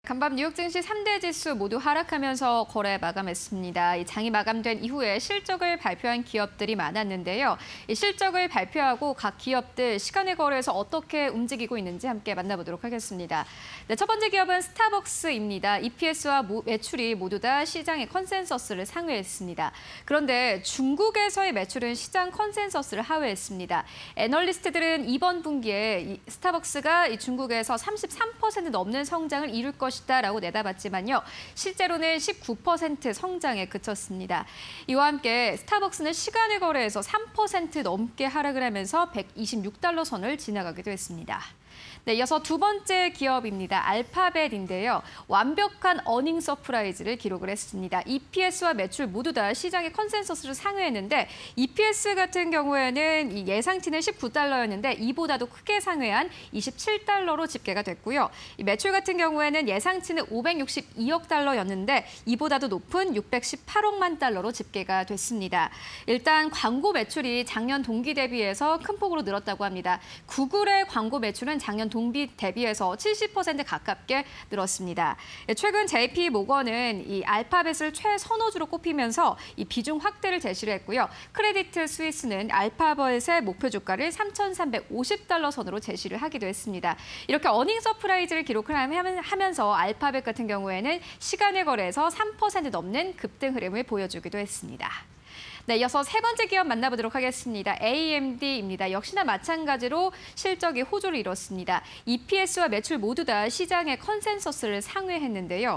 간밤 뉴욕 증시 3대 지수 모두 하락하면서 거래 마감했습니다. 이 장이 마감된 이후에 실적을 발표한 기업들이 많았는데요. 이 실적을 발표하고 각 기업들 시간의 거래에서 어떻게 움직이고 있는지 함께 만나보도록 하겠습니다. 네, 첫 번째 기업은 스타벅스입니다. EPS와 매출이 모두 다 시장의 컨센서스를 상회했습니다. 그런데 중국에서의 매출은 시장 컨센서스를 하회했습니다. 애널리스트들은 이번 분기에 스타벅스가 중국에서 33% 넘는 성장을 이룰 것이다라고 내다봤지만요. 실제로는 19% 성장에 그쳤습니다. 이와 함께 스타벅스는 시간의 거래에서 3% 넘게 하락을 하면서 $126 선을 지나가기도 했습니다. 네, 이어서 두 번째 기업입니다. 알파벳인데요. 완벽한 어닝 서프라이즈를 기록을 했습니다. EPS와 매출 모두 다 시장의 컨센서스를 상회했는데 EPS 같은 경우에는 예상치는 $19였는데 이보다도 크게 상회한 $27로 집계가 됐고요. 매출 같은 경우에는 예상치는 $562억 달러였는데 이보다도 높은 $618억만 달러로 집계가 됐습니다. 일단 광고 매출이 작년 동기 대비해서 큰 폭으로 늘었다고 합니다. 구글의 광고 매출은 작년 동기 대비해서 70% 가깝게 늘었습니다. 최근 JP 모건은 이 알파벳을 최선호주로 꼽히면서 이 비중 확대를 제시를 했고요. 크레디트 스위스는 알파벳의 목표 주가를 $3,350 선으로 제시를 하기도 했습니다. 이렇게 어닝 서프라이즈를 기록을 하면서 알파벳 같은 경우에는 시간의 거래에서 3% 넘는 급등 흐름을 보여주기도 했습니다. 네, 이어서 세 번째 기업 만나보도록 하겠습니다. AMD입니다. 역시나 마찬가지로 실적이 호조를 이뤘습니다. EPS와 매출 모두 다 시장의 컨센서스를 상회했는데요.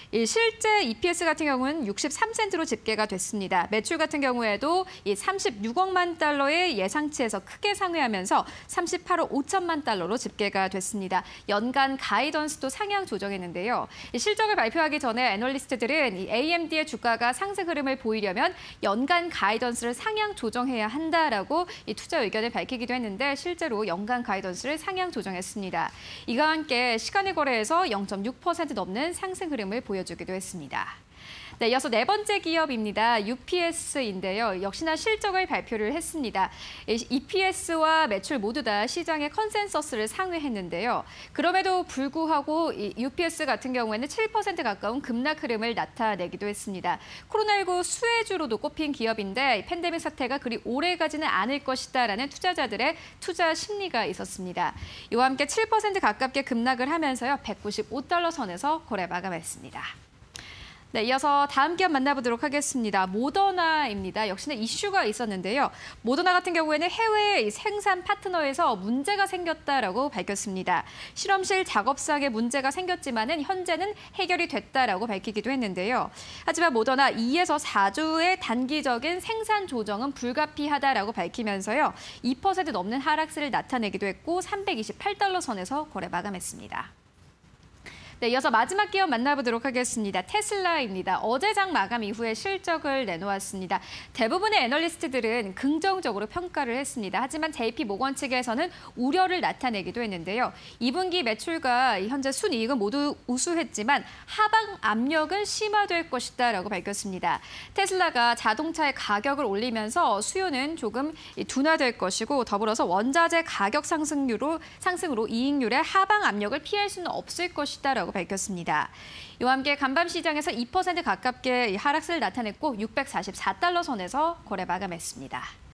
실제 EPS 같은 경우는 63센트로 집계가 됐습니다. 매출 같은 경우에도 36억만 달러의 예상치에서 크게 상회하면서 38억 5천만 달러로 집계가 됐습니다. 연간 가이던스도 상향 조정했는데요. 실적을 발표하기 전에 애널리스트들은 AMD의 주가가 상승 흐름을 보이려면 연간 가이던스를 상향 조정해야 한다라고 투자 의견을 밝히기도 했는데 실제로 연간 가이던스를 상향 조정했습니다. 이와 함께 시간의 거래에서 0.6% 넘는 상승 흐름을 보여주기도 했습니다. 네, 이어서 네 번째 기업입니다. UPS인데요. 역시나 실적을 발표를 했습니다. EPS와 매출 모두 다 시장의 컨센서스를 상회했는데요. 그럼에도 불구하고 UPS 같은 경우에는 7% 가까운 급락 흐름을 나타내기도 했습니다. 코로나19 수혜주로도 꼽힌 기업인데 팬데믹 사태가 그리 오래 가지는 않을 것이다라는 투자자들의 투자 심리가 있었습니다. 이와 함께 7% 가깝게 급락을 하면서요. $195 선에서 거래 마감했습니다. 네, 이어서 다음 기업 만나보도록 하겠습니다. 모더나입니다. 역시나 이슈가 있었는데요. 모더나 같은 경우에는 해외 생산 파트너에서 문제가 생겼다라고 밝혔습니다. 실험실 작업상에 문제가 생겼지만은 현재는 해결이 됐다라고 밝히기도 했는데요. 하지만 모더나 2에서 4주의 단기적인 생산 조정은 불가피하다라고 밝히면서요. 2% 넘는 하락세를 나타내기도 했고 $328 선에서 거래 마감했습니다. 네, 이어서 마지막 기업 만나보도록 하겠습니다. 테슬라입니다. 어제 장 마감 이후에 실적을 내놓았습니다. 대부분의 애널리스트들은 긍정적으로 평가를 했습니다. 하지만 JP 모건 측에서는 우려를 나타내기도 했는데요. 2분기 매출과 현재 순이익은 모두 우수했지만 하방 압력은 심화될 것이다라고 밝혔습니다. 테슬라가 자동차의 가격을 올리면서 수요는 조금 둔화될 것이고 더불어서 원자재 가격 상승으로 이익률의 하방 압력을 피할 수는 없을 것이다라고 밝혔습니다. 이와 함께 간밤 시장에서 2% 가깝게 하락세를 나타냈고 $644 선에서 거래 마감했습니다.